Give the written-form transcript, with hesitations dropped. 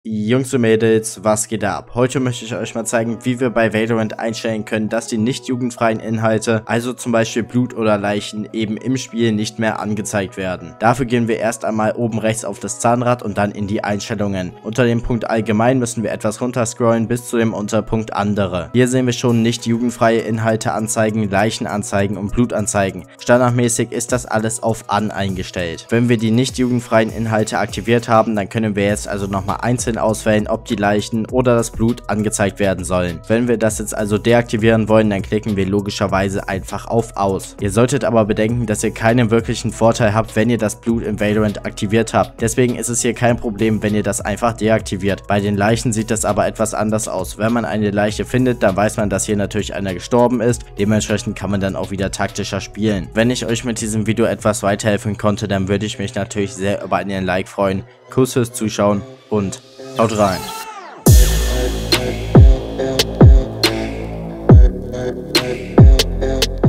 Jungs und Mädels, was geht ab? Heute möchte ich euch mal zeigen, wie wir bei Valorant einstellen können, dass die nicht jugendfreien Inhalte, also zum Beispiel Blut oder Leichen, eben im Spiel nicht mehr angezeigt werden. Dafür gehen wir erst einmal oben rechts auf das Zahnrad und dann in die Einstellungen. Unter dem Punkt Allgemein müssen wir etwas runterscrollen bis zu dem Unterpunkt Andere. Hier sehen wir schon nicht jugendfreie Inhalte anzeigen, Leichen anzeigen und Blut anzeigen. Standardmäßig ist das alles auf An eingestellt. Wenn wir die nicht jugendfreien Inhalte aktiviert haben, dann können wir jetzt also nochmal einzeln auswählen, ob die Leichen oder das Blut angezeigt werden sollen. Wenn wir das jetzt also deaktivieren wollen, dann klicken wir logischerweise einfach auf Aus. Ihr solltet aber bedenken, dass ihr keinen wirklichen Vorteil habt, wenn ihr das Blut im Valorant aktiviert habt. Deswegen ist es hier kein Problem, wenn ihr das einfach deaktiviert. Bei den Leichen sieht das aber etwas anders aus. Wenn man eine Leiche findet, dann weiß man, dass hier natürlich einer gestorben ist. Dementsprechend kann man dann auch wieder taktischer spielen. Wenn ich euch mit diesem Video etwas weiterhelfen konnte, dann würde ich mich natürlich sehr über einen Like freuen. Kuss fürs Zuschauen und haut rein.